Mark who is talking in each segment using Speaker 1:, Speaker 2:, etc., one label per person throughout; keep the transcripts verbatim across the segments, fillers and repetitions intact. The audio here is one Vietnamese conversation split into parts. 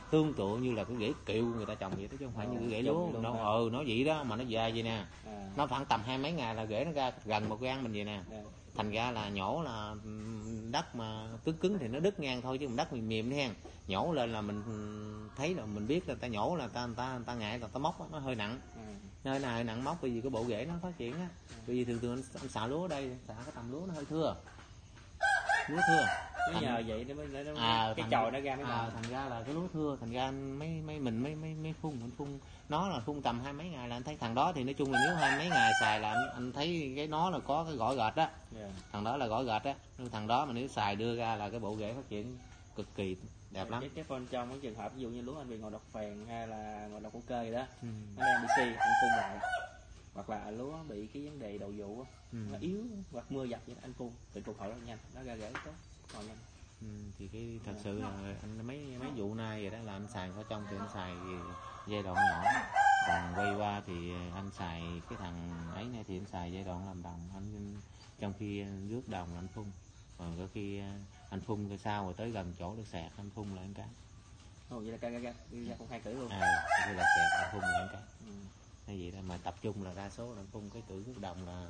Speaker 1: tương tự như là cái rễ kiệu người ta trồng vậy đó, chứ không phải
Speaker 2: Ờ,
Speaker 1: như cái rễ
Speaker 2: trồng
Speaker 1: lúa.
Speaker 2: luôn
Speaker 1: Nó
Speaker 2: hả?
Speaker 1: ừ nó vậy đó, mà nó dài vậy nè.
Speaker 2: À.
Speaker 1: Nó khoảng tầm hai mấy ngày là rễ nó ra gần một gan mình vậy nè.
Speaker 2: Dạ.
Speaker 1: Thành ra là nhổ là ừm, đất mà cứng cứng thì nó đứt ngang thôi, chứ đất mềm mềm hen, nhổ lên là mình thấy là mình biết là ta nhổ là ta ta ta, ta ngại là ta móc đó, nó hơi nặng.
Speaker 2: Ừ.
Speaker 1: Nơi nào hơi nặng móc, bởi vì cái bộ rễ nó phát triển á. Bởi vì thường thường anh, anh xạ lúa ở đây, xạ cái tầm lúa nó hơi thưa, lúa thưa.
Speaker 2: Nó nhờ vậy nó mới, nó,
Speaker 1: À,
Speaker 2: cái
Speaker 1: thành,
Speaker 2: chồi nó ra mới
Speaker 1: à,
Speaker 2: nặng.
Speaker 1: thành ra là cái lúa thưa, thành ra mấy mấy mình mấy mấy mấy phun mình phun nó là phun tầm hai mấy ngày là anh thấy thằng đó. Thì nói chung là nếu hai mấy ngày xài là anh, anh thấy cái nó là có cái gỏi gệt á.
Speaker 2: Yeah.
Speaker 1: Thằng đó là gỏi gệt á, thằng đó mà nếu xài đưa ra là cái bộ rễ phát triển cực kỳ đẹp lắm.
Speaker 2: Cái, cái phân trong cái trường hợp ví dụ như lúa anh bị ngộ độc phèn hay là ngộ độc hữu cơ gì đó,
Speaker 1: Ừ.
Speaker 2: nó đang bị suy anh phun lại, hoặc là lúa bị cái vấn đề đầu vụ á,
Speaker 1: Ừ.
Speaker 2: nó yếu hoặc mưa dập vậy đó, anh phun tự phục hồi rất nhanh, nó ra rễ tốt còn nhanh.
Speaker 1: Ừ, thì cái thật sự là anh mấy mấy vụ nay vậy đó là anh xài ở trong thì anh xài giai đoạn nhỏ, còn quay qua thì anh xài cái thằng ấy này thì anh xài giai đoạn làm đồng. Anh trong khi rước đồng anh phun, còn có khi anh phun cái sau rồi tới gần chỗ được sẹt anh phun lại một cái.
Speaker 2: Ồ, vậy là ca ca ca ra cũng hai cử luôn.
Speaker 1: À, như là sẹt anh phun lại một cái.
Speaker 2: Ừ.
Speaker 1: Hay vậy đó, mà tập trung là đa số là anh phun cái cử rước đồng là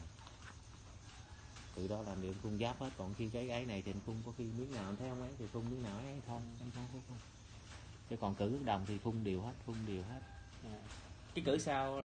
Speaker 1: từ đó là điện phun giáp hết. Còn khi cái ấy này thì anh phun có khi miếng nào anh thấy không ấy thì phun miếng nào ấy thôi, anh không phun. Chứ còn cử đồng thì phun đều hết, phun đều hết.
Speaker 2: À. Cái cử sau